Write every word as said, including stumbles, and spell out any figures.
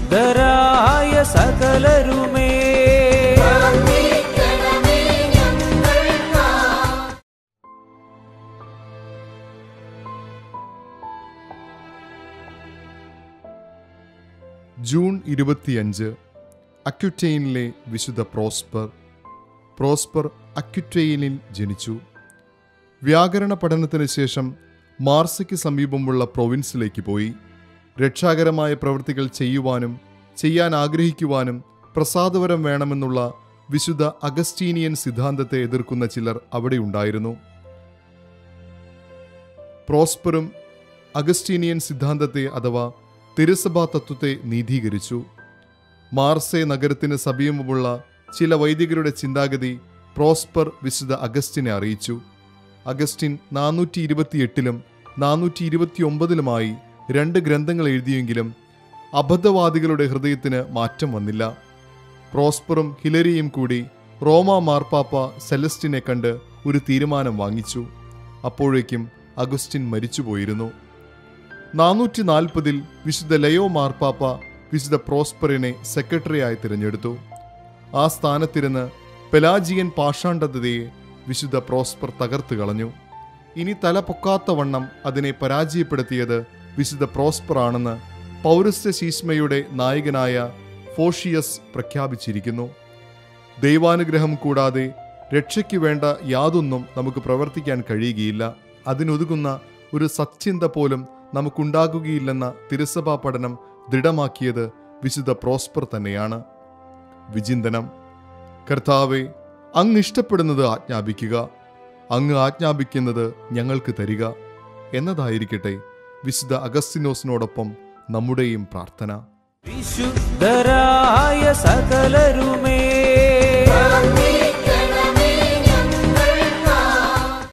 വിശുദ്ധരായ സകലരുമേ June ഇരുപത്തിയഞ്ച് അക്യുറ്റെയിനിലെ വിശുദ്ധ prosper. Prosper അക്യുറ്റെയിനിൽ ജനിച്ചു. വ്യാകരണ പഠനത്തിന് ശേഷം മാർസയ്ക്ക് സമീപമുള്ള പ്രൊവിൻസിലേക്ക് പോയി. രക്ഷാകരമായ പ്രവൃത്തികൾ ചെയ്യുവാനും ചെയ്യാൻ ആഗ്രഹിക്കുവാനും പ്രസാദവരം വേണമെന്നുള്ള വിശുദ്ധ അഗസ്റ്റീനിയൻ സിദ്ധാന്തത്തെ എതിർക്കുന്ന ചിലർ അവിടെ ഉണ്ടായിരുന്നു. പ്രോസ്പറും അഗസ്റ്റീനിയൻ സിദ്ധാന്തത്തെ അഥവാ തിരുസഭാ തത്വത്തെ നീതീകരിച്ചു. മാർസേ നഗരത്തിന് സമീപമുള്ള ചില വൈദികരുടെ ചിന്താഗതി പ്രോസ്പർ വിശുദ്ധ അഗസ്റ്റിനെ അറിയിച്ചു. അഗസ്റ്റിൻ നാനൂറ്റി ഇരുപത്തിയെട്ടിലും നാനൂറ്റി ഇരുപത്തി ഒമ്പതിലുമായി രണ്ട് ഗ്രന്ഥങ്ങൾ എഴുതിയെങ്കിലും അബദ്ധവാദികളുടെ ഹൃദയത്തിന് മാറ്റം വന്നില്ല. പ്രോസ്പറും ഹിലരിയും കൂടി റോമാ മാർപ്പാപ്പ സെലസ്റ്റിനെ കണ്ട് ഒരു തീരുമാനം വാങ്ങിച്ചു. അപ്പോഴേക്കും അഗസ്റ്റിൻ മരിച്ചുപോയിരുന്നു. നാനൂറ്റി നാൽപ്പതിൽ വിശുദ്ധ ലയോ മാർപ്പാപ്പ വിശുദ്ധ പ്രോസ്പറിനെ സെക്രട്ടറിയായി തിരഞ്ഞെടുത്തു. ആ സ്ഥാനത്തിരുന്ന് പെലാജിയൻ പാഷാണ്ഡതയെ വിശുദ്ധ പ്രോസ്പർ തകർത്ത് കളഞ്ഞു. ഇനി തല പൊക്കാത്ത വണ്ണം അതിനെ പരാജയപ്പെടുത്തിയത് വിശുദ്ധ പ്രോസ്പർ ആണെന്ന് പൗരസ്ത്യ ശീഷ്മയുടെ നായകനായ ഫോഷിയസ് പ്രഖ്യാപിച്ചിരിക്കുന്നു. ദൈവാനുഗ്രഹം കൂടാതെ രക്ഷയ്ക്ക് വേണ്ട യാതൊന്നും നമുക്ക് പ്രവർത്തിക്കാൻ കഴിയുകയില്ല. അതിനൊതുങ്ങുന്ന ഒരു സച്ചിന്ത പോലും നമുക്കുണ്ടാകുകയില്ലെന്ന തിരുസഭാ പഠനം ദൃഢമാക്കിയത് വിശുദ്ധ പ്രോസ്പർ തന്നെയാണ്. വിചിന്തനം. കർത്താവേ, അങ്ങ് ഇഷ്ടപ്പെടുന്നത് ആജ്ഞാപിക്കുക, അങ്ങ് ആജ്ഞാപിക്കുന്നത് ഞങ്ങൾക്ക് തരിക എന്നതായിരിക്കട്ടെ വിശുദ്ധ അഗസ്തിനോസിനോടൊപ്പം നമ്മുടെയും പ്രാർത്ഥന. വിശുദ്ധരായ സകലരുമേ